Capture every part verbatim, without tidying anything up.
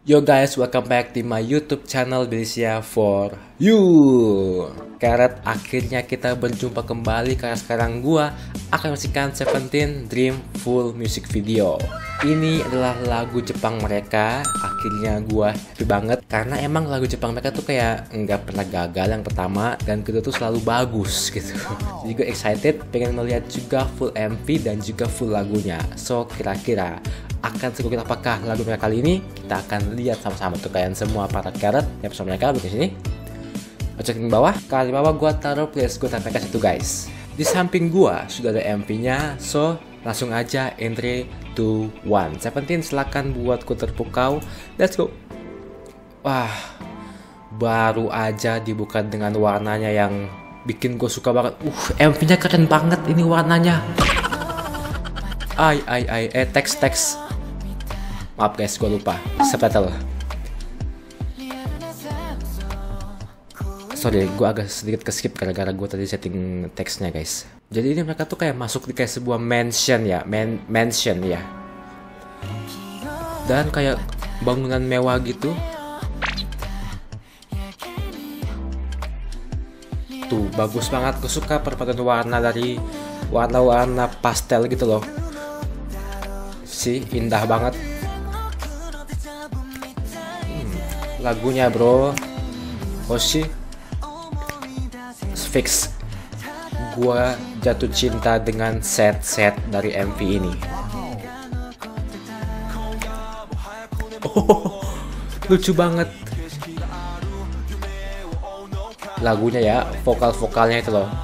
Yo guys, welcome back to my YouTube channel Belisia for you. Karet, akhirnya kita berjumpa kembali karena sekarang gua akan menyaksikan Seventeen Dream full music video. Ini adalah lagu Jepang mereka. Akhirnya gua happy banget karena emang lagu Jepang mereka tuh kayak nggak pernah gagal yang pertama, dan kedua tuh selalu bagus gitu. Jadi gue excited pengen melihat juga full M V dan juga full lagunya. So kira-kira akan segokil apakah lagu mereka kali ini? Kita akan lihat sama-sama tuh kalian semua para karet yang bersama mereka di sini. Cek di bawah, kali bawah gua taruh playlist gue tanpa kasih itu guys. Di samping gua sudah ada M V-nya, so langsung aja in three, two, one. Seventeen silakan buat ku terpukau. Let's go. Wah, baru aja dibuka dengan warnanya yang bikin gue suka banget. Uh, M V-nya keren banget ini warnanya. Ay, ay, ay, eh teks teks. Maaf guys, gue lupa subtitle. Sorry, gue agak sedikit keskip gara-gara gue tadi setting teksnya guys. Jadi ini mereka tuh kayak masuk di kayak sebuah mansion ya, man mansion ya. Dan kayak bangunan mewah gitu. Tuh bagus banget, gue suka perpaduan warna dari warna-warna pastel gitu loh. Sih indah banget. Hmm, lagunya bro, Hoshi fix. Gua jatuh cinta dengan set-set dari M V ini. Oh, lucu banget lagunya ya, vokal-vokalnya itu loh.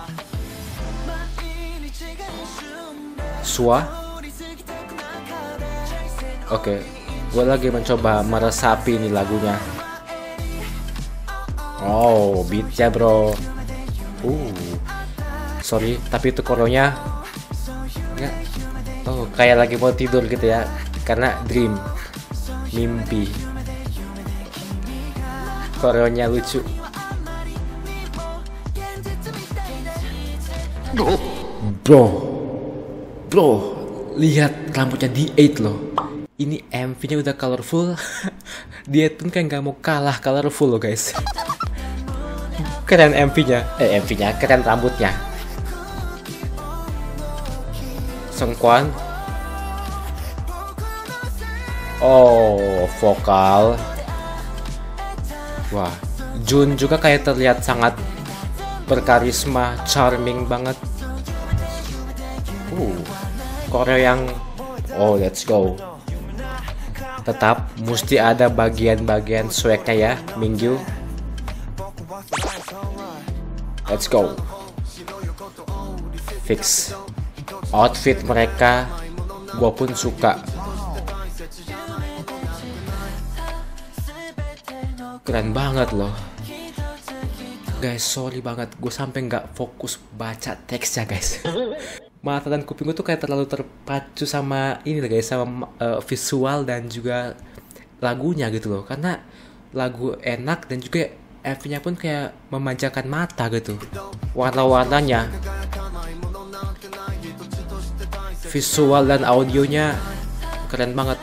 Sua. Oke, gue lagi mencoba meresapi nih lagunya. Oh, beatnya bro. Uh, sorry, tapi itu koronya ya. Oh, kayak lagi mau tidur gitu ya, karena dream, mimpi. Koronya lucu. Bro, bro, lihat rambutnya D eight loh. Ini M V-nya udah colorful. Dia pun kayak nggak mau kalah colorful loh guys. Keren M V-nya, eh M V-nya keren rambutnya. Sengkuan. Oh, vokal. Wah, Jun juga kayak terlihat sangat berkarisma, charming banget. Uh, Korea yang, oh let's go. Tetap mesti ada bagian-bagian swagnya ya, Mingyu. Let's go. Fix. Outfit mereka gue pun suka. Keren banget loh. Guys, sorry banget, gue sampai nggak fokus baca teksnya guys. Mata dan kuping gue tuh kayak terlalu terpacu sama ini guys, sama uh, visual dan juga lagunya gitu loh. Karena lagu enak dan juga M V-nya pun kayak memanjakan mata gitu. Warna-warnanya, visual dan audionya keren banget.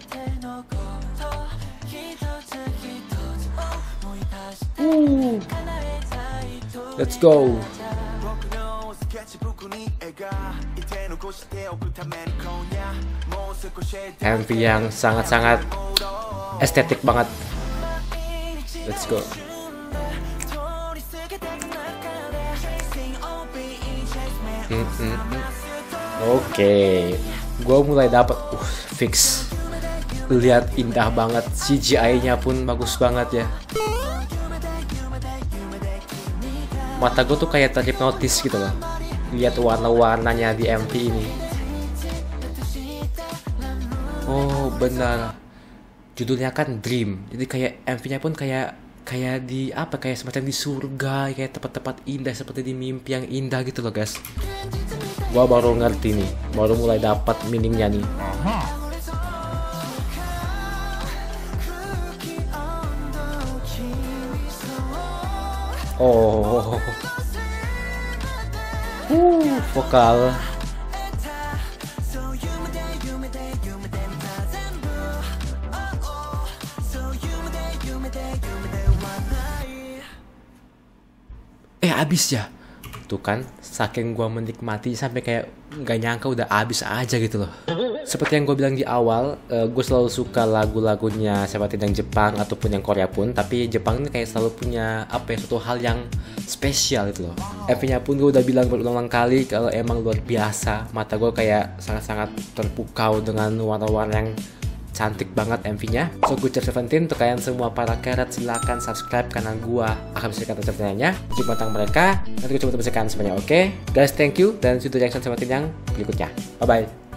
Uh, let's go. M V yang sangat-sangat estetik banget. Let's go. Mm -mm. Oke, okay. Gue mulai dapat uh, fix. Lihat indah banget, C G I-nya pun bagus banget ya. Mata gue tuh kayak terhipnotis gitu loh. Lihat warna-warnanya di M V ini. Oh benar, judulnya kan Dream. Jadi kayak M V-nya pun kayak kayak di apa kayak semacam di surga, kayak tempat-tempat indah seperti di mimpi yang indah gitu loh guys. Gua baru ngerti nih, baru mulai dapat meaningnya nih. Oh, uh, vokal. habis ya. Tuh kan, saking gue menikmati sampai kayak nggak nyangka udah habis aja gitu loh. Seperti yang gue bilang di awal, uh, gue selalu suka lagu-lagunya seperti yang Jepang ataupun yang Korea pun. Tapi Jepang ini kayak selalu punya apa ya, suatu hal yang spesial gitu loh. M V-nya pun gue udah bilang berulang kali kalau emang luar biasa. Mata gue kayak sangat-sangat terpukau dengan warna-warna yang cantik banget M V-nya. So Good Job Seventeen, untuk kalian semua para karet silahkan subscribe karena gua akan bersihkan ceritanya. Jika tentang mereka, nanti gue coba bersihkan semuanya. Oke, okay? Guys, thank you dan see you di reaction Seventeen yang berikutnya. Bye bye.